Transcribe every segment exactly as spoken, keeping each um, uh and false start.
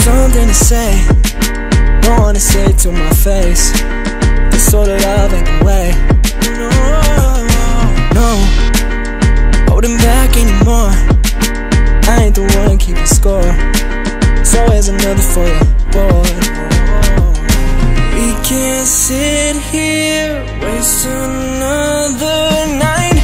something to say, don't wanna say it to my face. This sort of love ain't the way. No, no, holding back anymore. I ain't the one keeping score, so here's another for you, boy. We can't sit here, waste another night.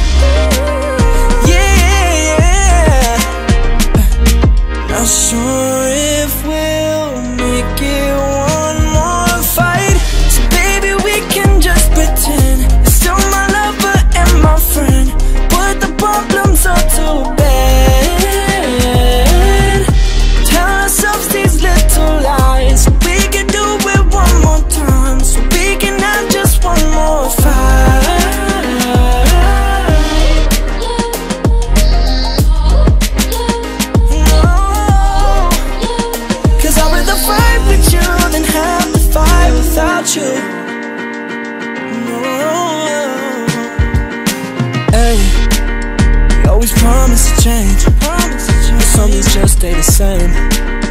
Yeah, not sure if we'll make it one more fight. So baby, we can just pretend it's still my lover and my friend. Put the problems up to bed. Tell ourselves these little lies, so we can do it one more time, so we can have just one more fight. No, cause I'd rather fight with you than have to fight without you. No, hey, we always promise to change, but some things just stay the same.